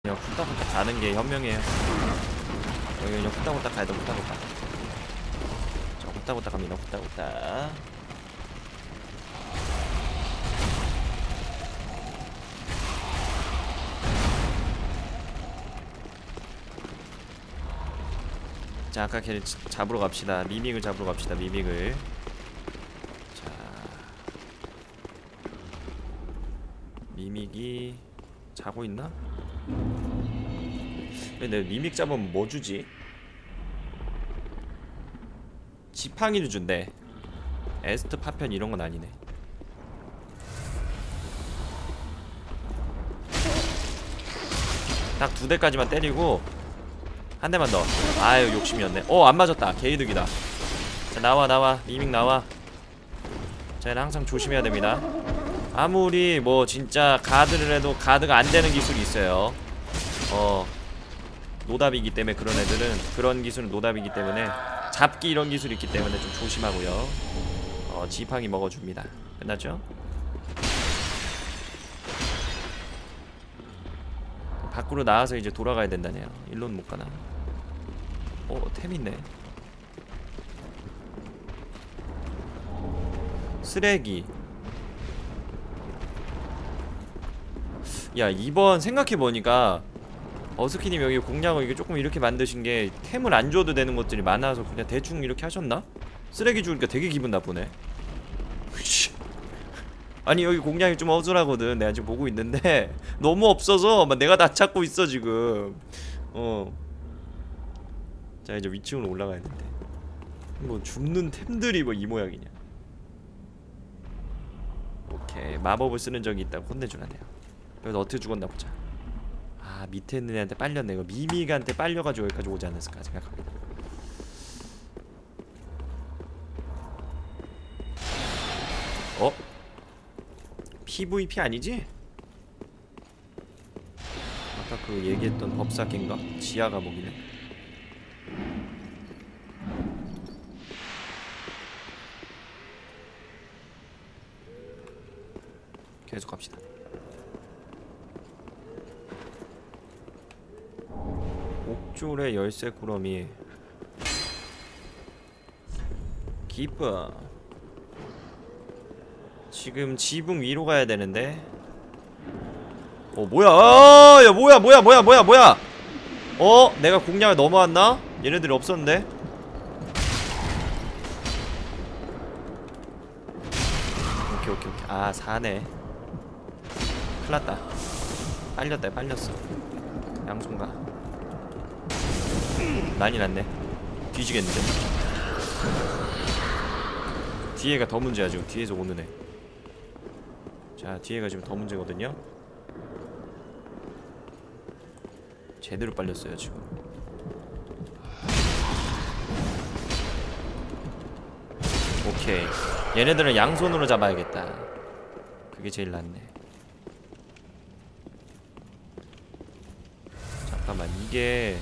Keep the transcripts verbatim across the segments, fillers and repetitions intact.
그냥 후딱후딱 가는 게 현명해요. 여기 그냥 후딱후딱 가야 돼. 후딱후딱. 자, 후딱후딱 갑니다. 후딱후딱. 자, 아까 걔를 잡으러 갑시다. 미믹을 잡으러 갑시다. 미믹을. 자, 미믹이 자고 있나? 근데 미믹 잡으면 뭐 주지? 지팡이를 준대. 에스트 파편 이런 건 아니네. 딱 두 대까지만 때리고 한 대만 더. 아유, 욕심이었네. 어, 안 맞았다. 개이득이다. 자, 나와 나와. 미믹 나와. 자, 얘는 항상 조심해야 됩니다. 아무리 뭐 진짜 가드를 해도 가드가 안 되는 기술이 있어요. 어, 노답이기 때문에. 그런 애들은 그런 기술은 노답이기 때문에 잡기 이런 기술이 있기 때문에 좀 조심하고요. 어, 지팡이 먹어줍니다. 끝났죠? 밖으로 나와서 이제 돌아가야 된다네요. 일로는 못 가나? 어, 템 있네. 쓰레기. 야, 이번 생각해보니까 어스키님 여기 공략을 이게 조금 이렇게 만드신 게 템을 안 줘도 되는 것들이 많아서 그냥 대충 이렇게 하셨나? 쓰레기 주니까 되게 기분 나쁘네. 아니, 여기 공략이 좀 허술하거든. 내가 지금 보고 있는데 너무 없어서 막 내가 다 찾고 있어 지금. 어. 자, 이제 위층으로 올라가야 되는데 뭐 줍는 템들이 뭐 이 모양이냐. 오케이, 마법을 쓰는 적이 있다고 혼내주라네요. 여기서 어떻게 죽었나 보자. 아, 밑에 있는 애한테 빨렸네. 이거 미믹한테 빨려가지고 여기까지 오지 않았을까 생각합니다. 어? 피브이피 아니지? 아까 그 얘기했던 법사캔가? 지하 감옥이네. 계속 갑시다. 옥졸의 열쇠 꾸러미. 기뻐. 지금 지붕 위로 가야 되는데. 어, 뭐야? 아, 야, 뭐야, 뭐야, 뭐야, 뭐야, 뭐야? 어? 내가 공략을 넘어왔나? 얘네들이 없었는데. 오케이, 오케이, 오케이. 아, 사네. 큰일났다. 빨렸다, 빨렸어. 양손가. 난이 났네. 뒤지겠는데. 뒤에가 더 문제야. 지금 뒤에서 오는 애. 자, 뒤에가 지금 더 문제거든요. 제대로 빨렸어요 지금. 오케이, 얘네들은 양손으로 잡아야겠다. 그게 제일 낫네. 잠깐만, 이게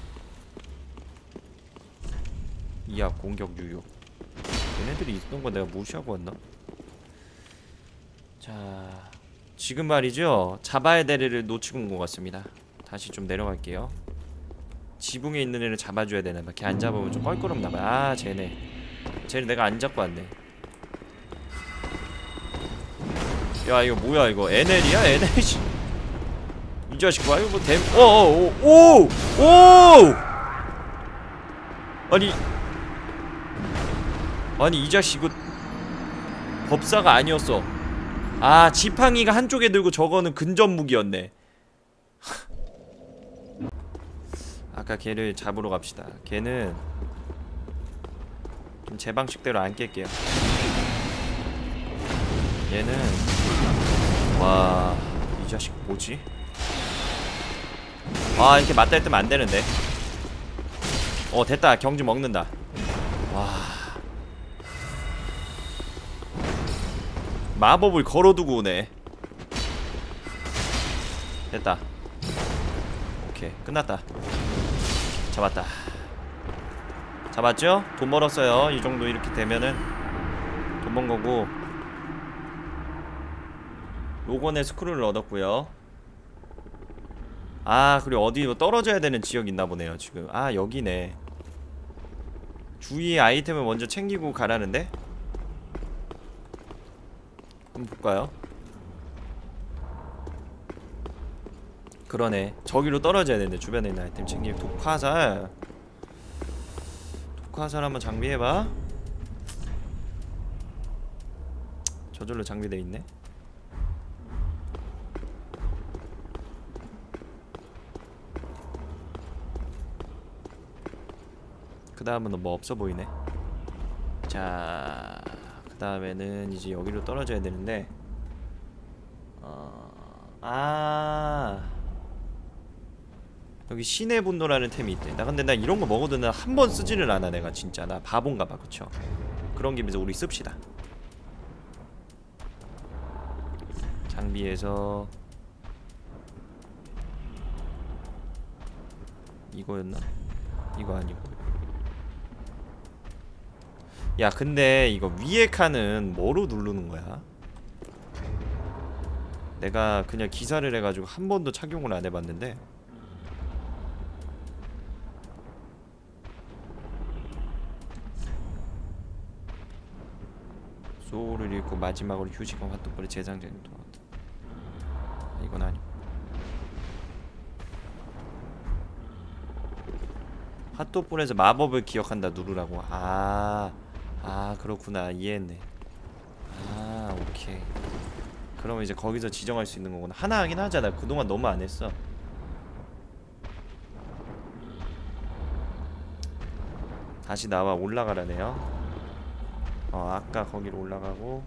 이압 공격 유효. 얘네들이 있던 거 내가 무시하고 왔나? 자, 지금 말이죠, 잡아야 될 애를 놓치고 온 것 같습니다. 다시 좀 내려갈게요. 지붕에 있는 애를 잡아줘야 되나봐. 걔 안 잡으면 좀 껄끄럽나봐. 아, 쟤네 쟤네 내가 안 잡고 왔네. 야, 이거 뭐야 이거. 엔엘이야? 엔엘. 이 자식 봐. 이거 뭐 댐.. 어어어 오! 오! 아니 아니 이 자식 이거 법사가 아니었어. 아, 지팡이가 한쪽에 들고 저거는 근접 무기였네. 아까 걔를 잡으러 갑시다. 걔는 좀 제 방식대로 안 깰게요. 얘는 와, 이 자식 뭐지? 아, 이렇게 맞다 했으면 안 되는데. 어, 됐다. 경지 먹는다. 와, 마법을 걸어두고 오네. 됐다. 오케이, 끝났다. 잡았다. 잡았죠? 돈 벌었어요. 이 정도 이렇게 되면은 돈 번 거고. 로건의 스크롤을 얻었고요. 아 그리고 어디 뭐 떨어져야 되는 지역 있나 보네요 지금. 아 여기네. 주위에 아이템을 먼저 챙기고 가라는데? 한번 볼까요? 그러네. 저기로 떨어져야 되는데 주변에 있는 아이템 챙기고. 독화살 독화살 한번 장비해봐. 저절로 장비돼 있네. 그 다음은 뭐 없어 보이네. 자, 그 다음에는 이제 여기로 떨어져야 되는데, 어, 아, 여기 신의 분노라는 템이 있대. 나 근데 나 이런 거 먹어도 나 한 번 쓰지를 않아. 내가 진짜 나 바본가봐. 그쵸? 그런 김에서 우리 씁시다. 장비에서 이거였나? 이거 아니고. 야 근데 이거 위에 칸은 뭐로 누르는 거야? 내가 그냥 기사를 해가지고 한 번도 착용을 안 해봤는데. 소울을 잃고 마지막으로 휴식한 핫도그를 재장전이 돌아왔다. 이건 아니고. 핫도그에서 마법을 기억한다 누르라고. 아, 아 그렇구나. 이해했네. 아 오케이. 그러면 이제 거기서 지정할 수 있는 거구나. 하나 하긴 하잖아. 그동안 너무 안 했어. 다시 나와. 올라가라네요. 어 아까 거기로 올라가고.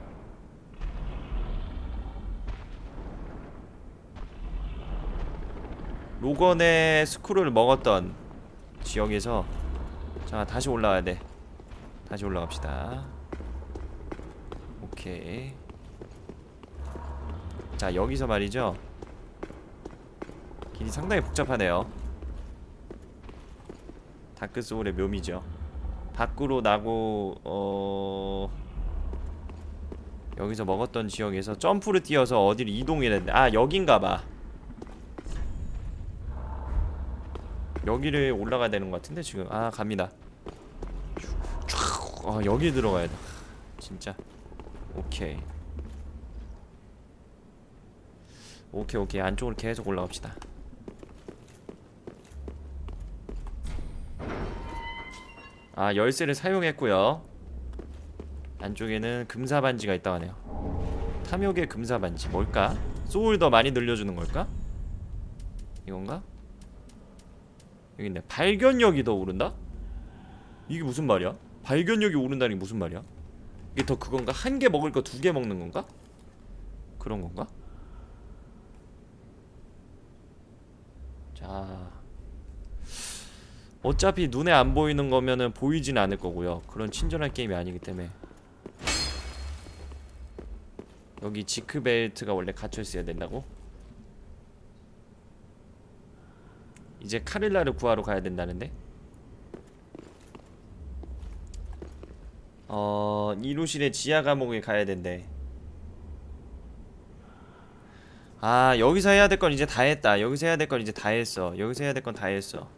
로건의 스크롤을 먹었던 지역에서 자 다시 올라가야 돼. 다시 올라갑시다. 오케이. 자 여기서 말이죠. 길이 상당히 복잡하네요. 다크소울의 묘미죠. 밖으로 나고 어... 여기서 먹었던 지역에서 점프를 뛰어서 어디를 이동해야 되는데 아 여긴가봐. 여기를 올라가야 되는 것 같은데 지금. 아 갑니다. 아 여기 들어가야 돼 진짜. 오케이 오케이 오케이. 안쪽으로 계속 올라갑시다. 아 열쇠를 사용했고요. 안쪽에는 금사반지가 있다고 하네요. 탐욕의 금사반지 뭘까? 소울 더 많이 늘려주는 걸까? 이건가? 여기 있네. 발견력이 더 오른다? 이게 무슨 말이야? 발견력이 오른다는 게 무슨 말이야? 이게 더 그건가? 한 개 먹을 거 두 개 먹는 건가? 그런 건가? 자 어차피 눈에 안 보이는 거면은 보이진 않을 거고요. 그런 친절한 게임이 아니기 때문에. 여기 지크벨트가 원래 갇혀 있어야 된다고? 이제 카릴라를 구하러 가야 된다는데? 어... 이루실의 지하 감옥에 가야 된대. 아 여기서 해야 될 건 이제 다 했다. 여기서 해야 될 건 이제 다 했어. 여기서 해야 될 건 다 했어.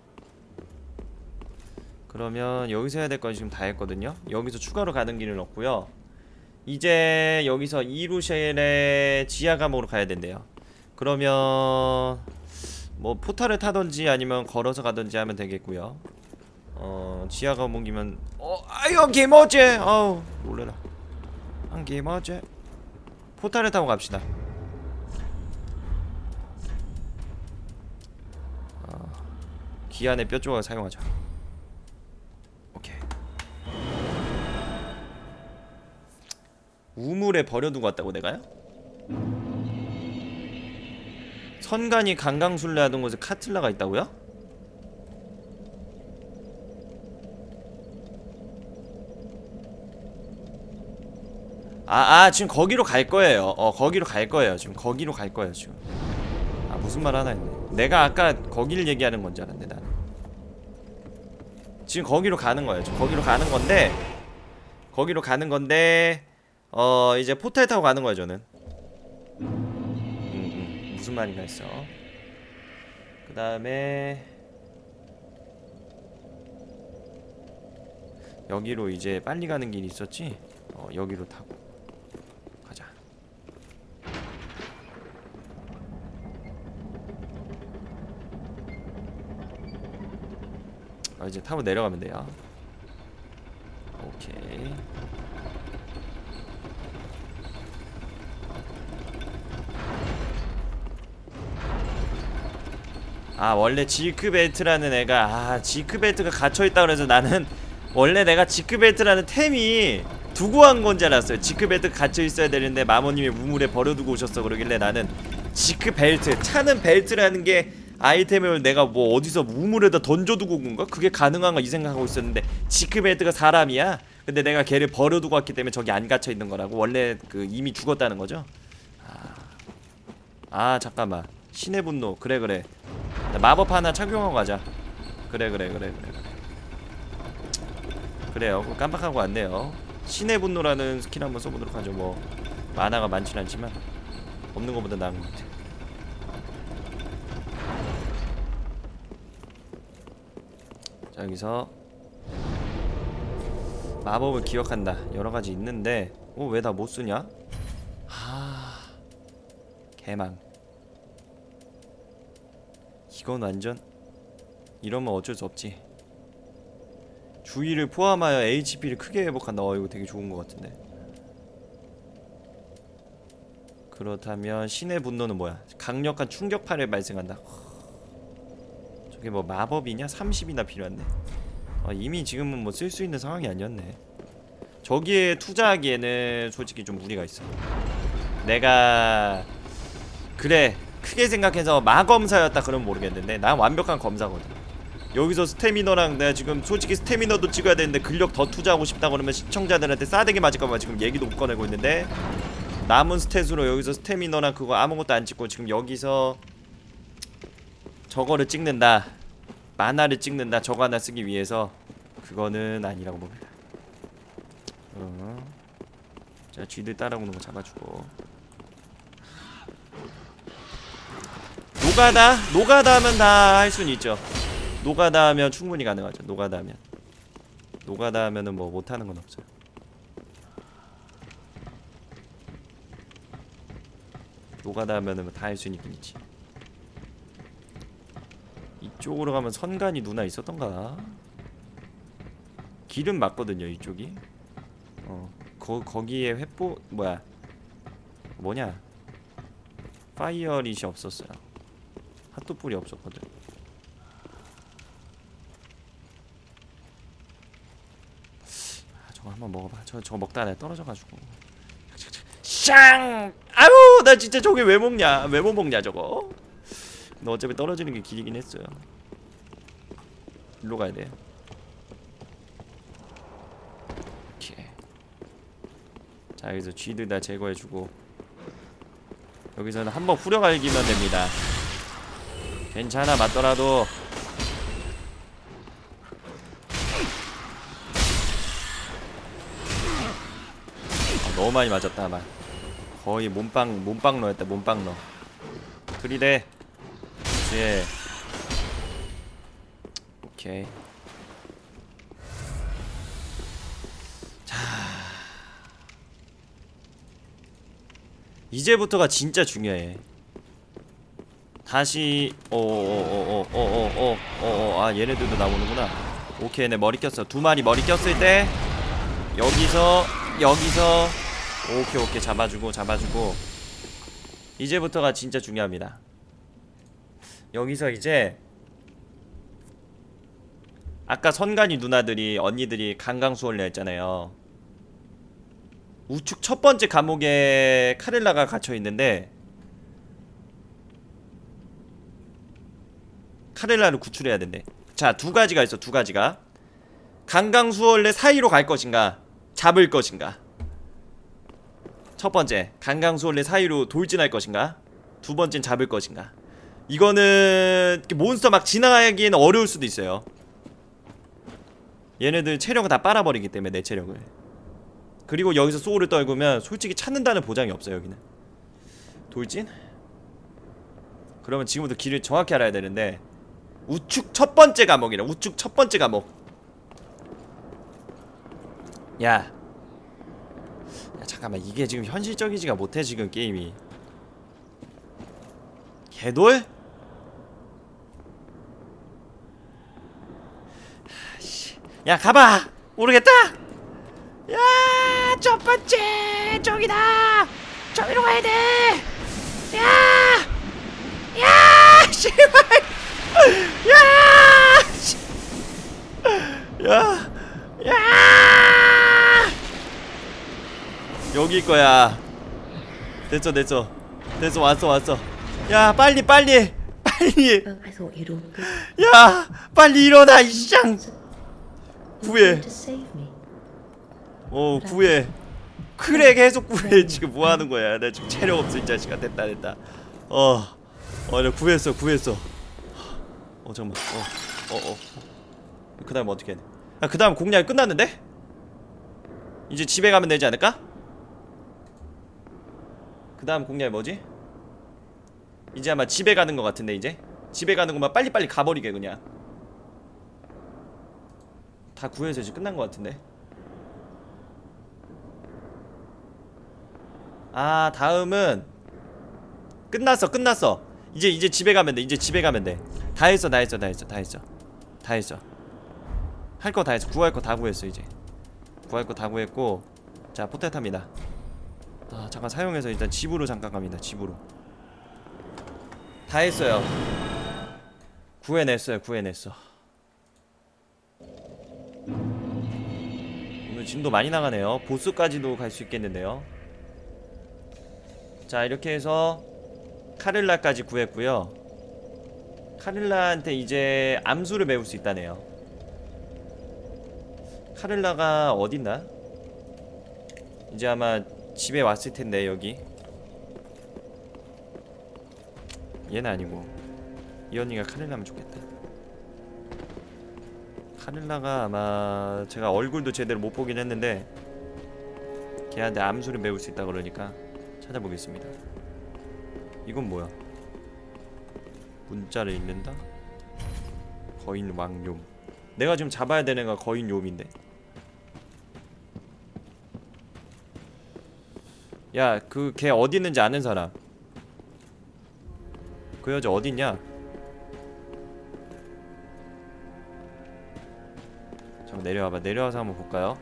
그러면 여기서 해야 될 건 지금 다 했거든요. 여기서 추가로 가는 길은 없고요. 이제 여기서 이루쉘의 지하 감옥으로 가야 된대요. 그러면 뭐 포탈을 타던지 아니면 걸어서 가던지 하면 되겠고요. 어 지하 감옥이면 어 아유 개머지. 어우 놀래라. 한 개머지. 포탈을 타고 갑시다. 어, 기안의 뼈 조각을 사용하자. 오케이. 우물에 버려두고 왔다고 내가요? 선간이 강강술래 하던 곳에 카틀라가 있다고요? 아, 아 지금 거기로 갈 거예요. 어 거기로 갈 거예요. 지금 거기로 갈 거예요 지금. 아 무슨 말 하나 했네. 내가 아까 거기를 얘기하는 건 줄 알았네 나는. 지금 거기로 가는 거예요. 지금 거기로 가는 건데 거기로 가는 건데 어 이제 포탈 타고 가는 거예요 저는. 음, 음. 무슨 말인가 했어. 그 다음에 여기로 이제 빨리 가는 길이 있었지? 어 여기로 타고 가자. 어, 이제 타고 내려가면 돼요. 오케이. 아 원래 지크벨트라는 애가 아 지크벨트가 갇혀있다 그래서 나는 원래 내가 지크벨트라는 템이 두고 간 건 줄 알았어요. 지크벨트 갇혀있어야 되는데 마모님이 우물에 버려두고 오셨어 그러길래 나는 지크벨트 차는 벨트라는 게 아이템을 내가 뭐 어디서 우물에다 던져두고 온 건가? 그게 가능한가 이 생각하고 있었는데 지크벨트가 사람이야. 근데 내가 걔를 버려두고 왔기 때문에 저기 안 갇혀있는 거라고. 원래 그 이미 죽었다는 거죠. 아, 아 잠깐만 신의 분노. 그래 그래 마법 하나 착용하고 가자. 그래 그래 그래 그래 그래 그래요. 그거 깜빡하고 왔네요. 신의 분노라는 스킬 한번 써보도록 하죠. 뭐 만화가 많진 않지만 없는 것보다 나은 것 같아. 자 여기서 마법을 기억한다. 여러가지 있는데 어 왜 다 못쓰냐? 하... 개망. 이건 완전 이러면 어쩔 수 없지. 주의를 포함하여 에이치피를 크게 회복한다. 어 이거 되게 좋은 것 같은데. 그렇다면 신의 분노는 뭐야? 강력한 충격파를 발생한다. 저게 뭐 마법이냐? 삼십이나 필요한데. 아, 이미 지금은 뭐 쓸 수 있는 상황이 아니었네. 저기에 투자하기에는 솔직히 좀 무리가 있어. 내가 그래 크게 생각해서 마검사였다 그러면 모르겠는데 난 완벽한 검사거든. 여기서 스태미너랑 내가 지금 솔직히 스태미너도 찍어야 되는데 근력 더 투자하고 싶다 그러면 시청자들한테 싸대기 맞을까봐 지금 얘기도 못 꺼내고 있는데 남은 스탯으로 여기서 스태미너랑 그거 아무것도 안 찍고 지금 여기서 저거를 찍는다, 만화를 찍는다, 저거 하나 쓰기 위해서 그거는 아니라고 봅니다. 어. 자 쥐들 따라오는 거 잡아주고. 노가다? 노가다 하면 다 할 수는 있죠. 노가다 하면 충분히 가능하죠. 노가다 하면 노가다 하면은 뭐 못하는 건 없어요. 노가다 하면은 뭐 다 할 수 있긴 있지. 이쪽으로 가면 선간이 누나 있었던가? 길은 맞거든요 이쪽이. 어 거, 거기에 횃보 뭐야 뭐냐 파이어릿이 없었어요. 핫도불이 없었거든. 아, 저거 한번 먹어봐. 저, 저거 먹다 내가 떨어져가지고 샹! 아유 나 진짜 저게 왜 먹냐. 왜 못 먹냐 저거. 너 어차피 떨어지는 게 길이긴 했어요. 일로 가야 돼. 오케이. 자 여기서 쥐들 다 제거해주고 여기서는 한번 후려갈기면 됩니다. 괜찮아 맞더라도. 아, 너무 많이 맞았다. 아마 거의 몸빵 몸빵러였다. 몸빵러. 그리래. 그렇지. 오케이. 자 이제부터가 진짜 중요해. 다시 어어어어어어어어어 아 얘네들도 나오는구나. 오케이 내 머리 꼈어. 두 마리 머리 꼈을 때 여기서 여기서 오케이 오케이 잡아주고 잡아주고. 이제부터가 진짜 중요합니다. 여기서 이제 아까 선간이 누나들이 언니들이 강강수월래 했잖아요. 우측 첫 번째 감옥에 카렐라가 갇혀있는데 카렐라를 구출해야 된대. 자 두 가지가 있어. 두 가지가 강강수월래 사이로 갈 것인가 잡을 것인가. 첫 번째 강강수월래 사이로 돌진할 것인가, 두 번째는 잡을 것인가. 이거는 몬스터 막 지나가기에는 어려울 수도 있어요. 얘네들 체력을 다 빨아버리기 때문에 내 체력을. 그리고 여기서 소울을 떨구면 솔직히 찾는다는 보장이 없어요. 여기는 돌진? 그러면 지금부터 길을 정확히 알아야 되는데 우측 첫 번째 감옥이래. 우측 첫 번째 감옥. 야, 야 잠깐만, 이게 지금 현실적이지가 못해 지금 게임이. 개돌? 야 가봐. 모르겠다. 야 첫 번째 저기다. 저기로 가야 돼. 야, 야, 씨발. 야, 씨. 야, 야. 여기 거야. 됐어, 됐어, 됐어, 왔어, 왔어. 야, 빨리, 빨리, 빨리. 야, 빨리 일어나, 이쌍. 구해. 어, 구해. 그래, 계속 구해. 지금 뭐 하는 거야? 나 지금 체력 없어, 이 자식아. 됐다, 됐다. 어, 어, 나 구했어, 구했어. 어, 잠깐만. 어, 어, 어. 그 다음 어떻게 해? 아, 그 다음 공략이 끝났는데? 이제 집에 가면 되지 않을까? 그 다음 공략이 뭐지? 이제 아마 집에 가는 것 같은데, 이제? 집에 가는 것만 빨리빨리 가버리게, 그냥. 다 구해서 이제 끝난 것 같은데. 아, 다음은 끝났어, 끝났어. 이제 이제 집에 가면 돼. 이제 집에 가면 돼. 다 했어, 다 했어, 다 했어, 다 했어, 다 했어. 할 거 다 했어. 구할 거 다 구했어. 이제 구할 거 다 구했고, 자, 포탈탑니다. 아, 잠깐 사용해서 일단 집으로 잠깐 갑니다. 집으로. 다 했어요. 구해냈어요. 구해냈어. 오늘 진도 많이 나가네요. 보스까지도 갈 수 있겠는데요. 자, 이렇게 해서 카를라까지 구했고요. 카를라한테 이제 암수를 배울 수 있다네요. 카를라가 어딨나? 이제 아마 집에 왔을 텐데, 여기. 얘는 아니고 이 언니가 카를라면 좋겠다. 카를라가 아마 제가 얼굴도 제대로 못 보긴 했는데 걔한테 암수를 배울 수 있다 그러니까 찾아보겠습니다. 이건 뭐야? 문자를 읽는다? 거인 왕뇽. 내가 지금 잡아야 되는 애가 거인 뇽인데. 야, 그 걔 어디 있는지 아는 사람. 그 여자 어딨냐? 잠깐 내려와봐. 내려와서 한번 볼까요?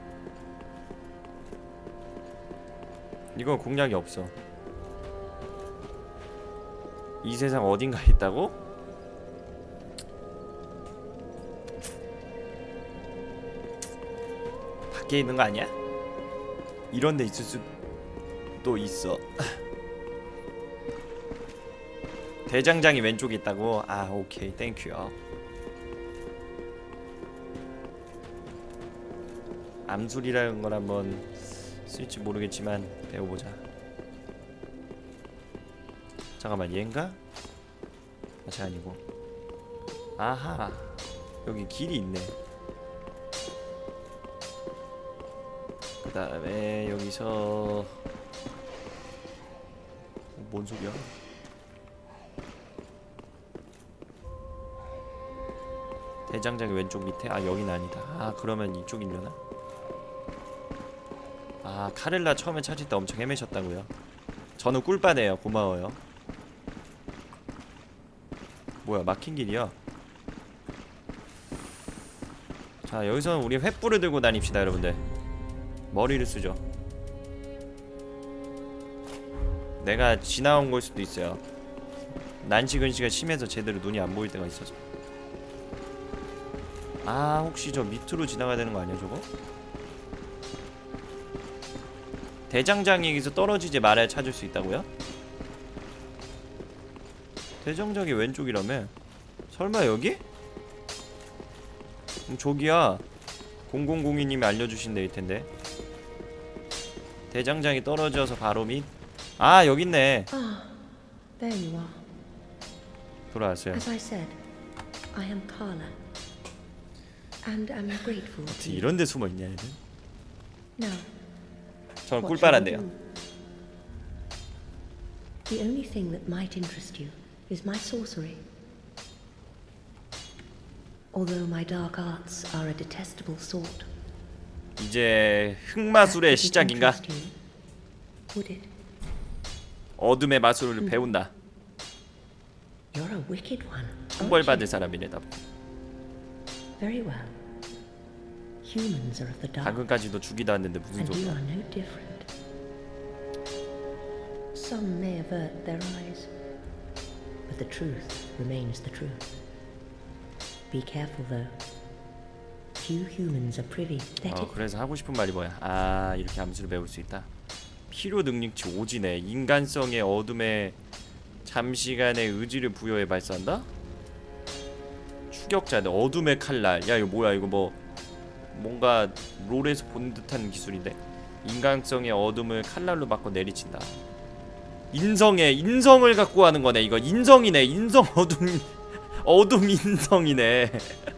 이건 공략이 없어. 이 세상 어딘가에 있다고? 밖에 있는 거 아니야? 이런 데 있을 수도 있어. 대장장이 왼쪽에 있다고? 아, 오케이, 땡큐요. 암술이라는 걸 한번 쓸지 모르겠지만 배워보자. 잠깐만, 얘인가? 아, 쟤 아니고. 아하, 여기 길이 있네. 그 다음에 여기서 뭔 소리야? 대장장이 왼쪽 밑에? 아, 여긴 아니다. 아, 그러면 이쪽이려나? 아, 카를라 처음에 찾을 때 엄청 헤매셨다고요? 저는 꿀빠네요. 고마워요. 뭐야, 막힌 길이야. 자, 여기서는 우리 횃불을 들고 다닙시다, 여러분들. 머리를 쓰죠. 내가 지나온 걸 수도 있어요. 난시 근시가 심해서 제대로 눈이 안 보일 때가 있어서. 아, 혹시 저 밑으로 지나가야 되는 거 아니야, 저거? 대장장이 여기서 떨어지지 말아야 찾을 수 있다고요? 대장장이 왼쪽이라며? 설마 여기? 그럼 저기야. 공공공이 님이 알려주신 데일 텐데. 대장장이 떨어져서 바로 밑. 아, 여기 있네. Ah, there you are. 돌아왔어요. As I said, I am Carla, and I'm grateful. 어떻게 이런 데 숨어 있냐, 얘는? Now, 저는 what 꿀빨한데요. shall we do? The only thing that might interest you is my sorcery. Although my dark arts are a detestable sort. 이제 흑마술의 시작인가? Would it? 어둠의 마술을 배운다. You're a wicked one. 천벌받을 사람이네 나. Very well. Humans are of the dark. 방금까지도 죽이다 왔는데 무슨 And you 소리야? are no different. Some may avert their eyes, but the truth remains the truth. Be careful though. Few humans are privy. Let 어 it. 그래서 하고 싶은 말이 뭐야? 아 이렇게 암수를 배울 수 있다. 필요 능력치 오지네. 인간성의 어둠에 잠시간의 의지를 부여해 발사한다? 추격자들 어둠의 칼날. 야 이거 뭐야? 이거 뭐 뭔가 롤에서 본 듯한 기술인데. 인간성의 어둠을 칼날로 바꿔 내리친다. 인성의 인성을 갖고 하는 거네. 이거 인성이네. 인성 어둠 어둠 인성이네.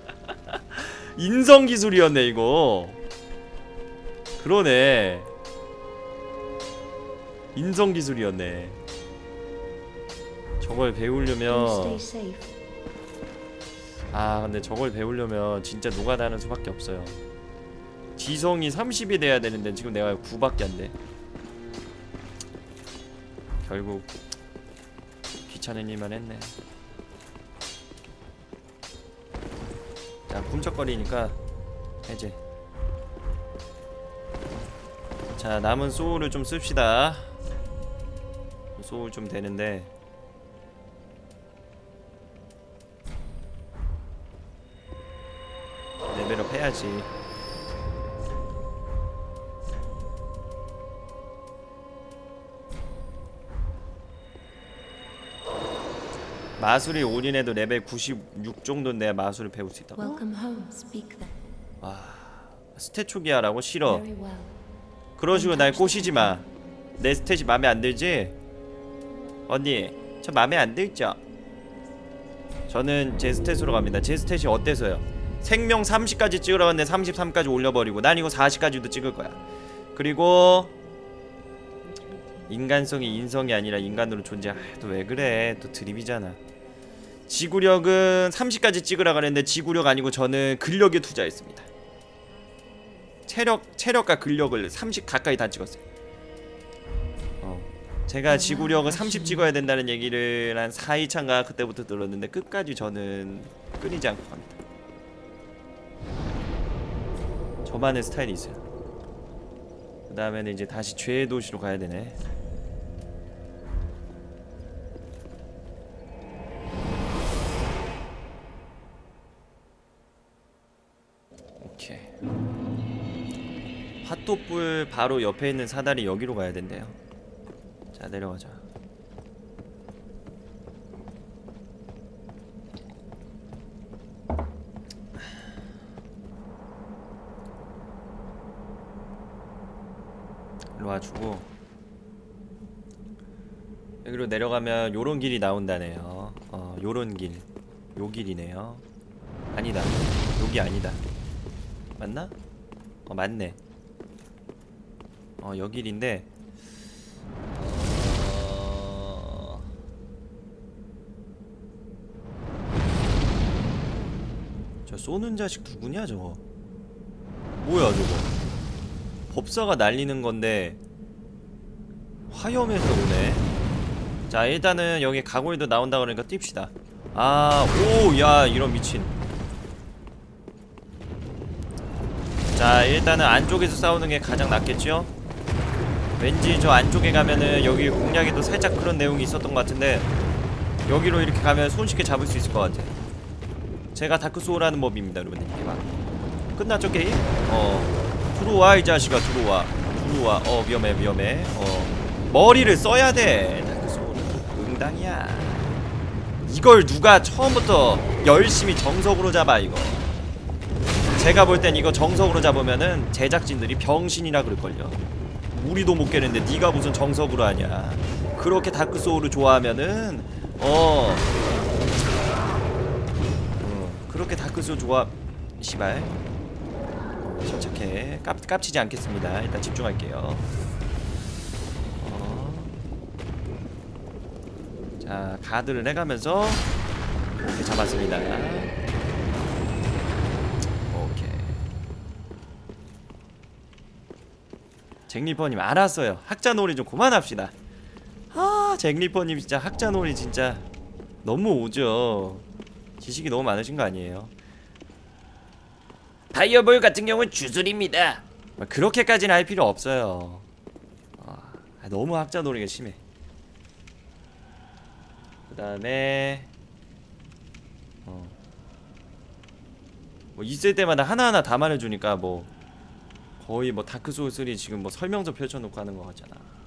인성 기술이었네 이거. 그러네. 인성 기술이었네. 저걸 배우려면 Stay safe. 아 근데 저걸 배우려면 진짜 노가다는 수밖에 없어요. 지성이 삼십이 돼야 되는데 지금 내가 구밖에 안 돼. 결국 귀찮은 일만 했네. 자 꿈쩍거리니까 해제. 자 남은 소울을 좀 씁시다. 소울 좀 되는데 레벨업 해야지. 마술이 올인해도 레벨 구십육 정도는 내가 마술을 배울 수 있다고? Welcome home. Speak then. 와 스탯 초기화라고? 싫어. Very well. 그런 식으로 날 꼬시지마. 내 스탯이 맘에 안 들지? 언니 저 맘에 안 들죠? 저는 제 스탯으로 갑니다. 제 스탯이 어때서요? 생명 삼십까지 찍으라고 했는데 삼십삼까지 올려버리고 난 이거 사십까지도 찍을 거야. 그리고 인간성이 인성이 아니라 인간으로 존재. 아, 또 왜 그래? 또 드립이잖아. 지구력은 삼십까지 찍으라 그랬는데 지구력 아니고 저는 근력에 투자했습니다. 체력, 체력과 근력을 삼십 가까이 다 찍었어요. 어. 제가 지구력은 삼십 찍어야 된다는 얘기를 한 사, 이차인가 그때부터 들었는데 끝까지 저는 끊이지 않고 갑니다. 저만의 스타일이 있어요. 그 다음에는 이제 다시 죄의 도시로 가야 되네. 오케이. 핫도불 바로 옆에 있는 사다리 여기로 가야 된대요. 자 내려가자. 일로 와주고 여기로 내려가면 요런 길이 나온다네요. 어 요런 길. 요 길이네요. 아니다. 여기 아니다. 맞나? 어 맞네. 어 여 길인데 어... 저 쏘는 자식 누구냐 저거? 뭐야 저거? 법사가 날리는 건데 화염에서 오네. 자 일단은 여기 가골도 나온다 그러니까 뜁시다. 아, 오, 야 이런 미친. 자 일단은 안쪽에서 싸우는 게 가장 낫겠죠? 왠지 저 안쪽에 가면은 여기 공략에도 살짝 그런 내용이 있었던 것 같은데 여기로 이렇게 가면 손쉽게 잡을 수 있을 것 같아. 제가 다크소울 하는 법입니다 여러분들. 이게 봐. 끝났죠 게임? 어 들어와 이 자식아 들어와 들어와. 어 위험해 위험해. 어 머리를 써야 돼. 다크소울은 응당이야. 이걸 누가 처음부터 열심히 정석으로 잡아 이거. 제가 볼 땐 이거 정석으로 잡으면은 제작진들이 병신이라 그럴걸요. 우리도 못 깨는데 네가 무슨 정석으로 하냐. 그렇게 다크소울을 좋아하면은 어, 어 그렇게 다크소울 좋아. 시발 침착해. 깝, 깝치지 않겠습니다. 일단 집중할게요. 어. 자 자, 가드를 해가면서 오케이, 잡았습니다. 오케이. 잭리퍼님 알았어요. 학자놀이 좀 그만합시다. 아, 잭리퍼님 진짜 학자놀이 진짜 너무 오죠. 지식이 너무 많으신 거 아니에요? 파이어볼 같은 경우는 주술입니다. 그렇게까지는 할 필요 없어요. 아, 너무 학자놀이가 심해. 그 다음에 어. 뭐 있을 때마다 하나하나 다 말해주니까 뭐 거의 뭐 다크소울 쓰리 지금 뭐 설명서 펼쳐놓고 하는 거 같잖아.